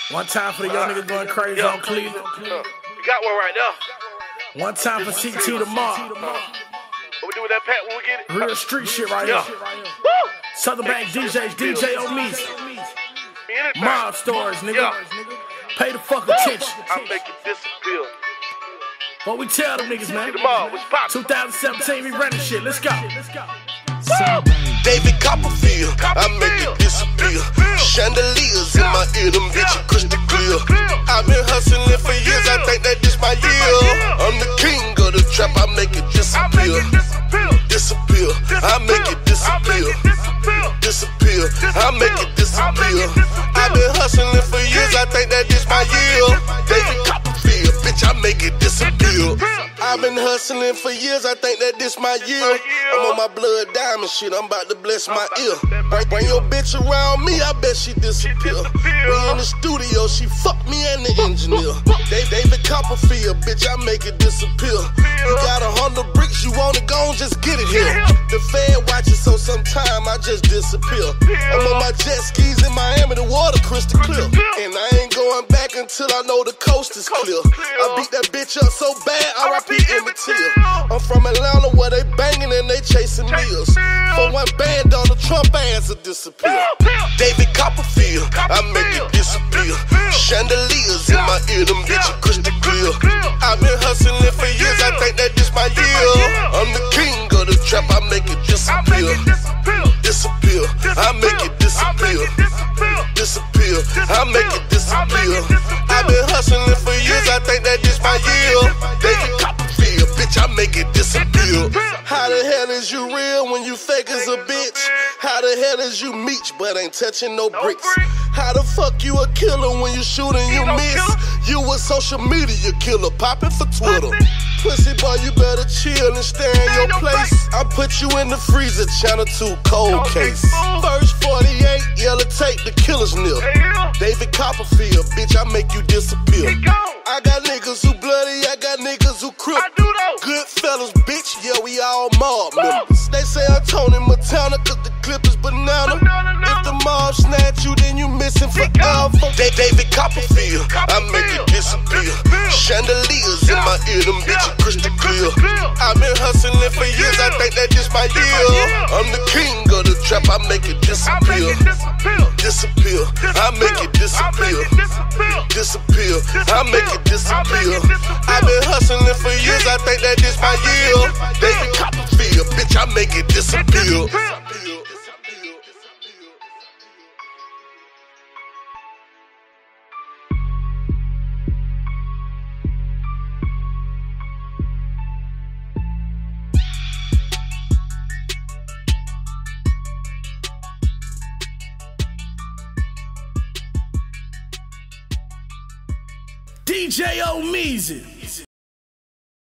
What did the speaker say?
One time for the young niggas going crazy on Cleveland. We got one right there. One time for CT tomorrow. What we do with that pat when we get it? Real street shit right here. Southern Bank DJs, DJ Omise. Mob stories, nigga. Pay the fuck attention. I make it disappear. What we tell them niggas, man? Tomorrow, what's poppin'? 2017, we running shit. Let's go. David Copperfield, I make it disappear. Chandeliers in my ear, them bitches crystal clear. I've been hustling for years, I think that this my year. I'm the king of the trap, I make it disappear. Disappear, I make it disappear. Disappear, I make it disappear. I've been hustling for years, I think that this my year. David Copperfield, bitch, I make it disappear. I've been hustling for years, I think that this my year. I'm on my blood diamond shit, I'm about to bless my ear. Bring your bitch around me, I bet she disappear. We in the studio, she fuck me and the engineer. David Copperfield, bitch, I make it disappear. You got 100 bricks, you wanna go and just get it here. The Fed watches, so sometime I just disappear. I'm on my jet skis in Miami, the water crystal clear. And I ain't going back until I know the coast is clear. I beat that bitch up so bad, R.I.P. Emmett Till. I'm from Atlanta where they banging and they chasing meals. For one band, Donald Trump ass will disappear. David Copperfield, I make it disappear. Chandeliers in my ear, them bitches crystal clear. I've been hustling for years, I think that this my year. I'm the king of the trap, I make it disappear. Disappear, I make it disappear. Disappear, I make it disappear. I've been hustling for years, I think that this my year. David Copperfield, bitch, I make it disappear. How the hell is you real when you fake as a bitch? How the hell is you Meech but ain't touching no bricks? How the fuck you a killer when you shoot and you miss? You a social media killer popping for Twitter. Pussy boy, you better chill and stay in your place. I put you in the freezer, channel 2 cold case. First 48, yellow tape, the killer's nil. David Copperfield, bitch, I make you disappear. I got niggas who bloody, I got niggas who crip. Good fellas, bitch, yeah, we all mob members. They say I'm Tony Montana, cause the clip is banana. If the mob snatch you, then you missing forever. David Copperfield, I make it disappear. Chandeliers in my ear, them bitches crystal clear. I've been hustling for years, I think that this my year. I'm the king of the trap, I make it disappear. Disappear, I make it disappear. Disappear, I make it disappear. I've been hustling for years, I think that this my year. David Copperfield, bitch, I make it disappear. DJ Omise.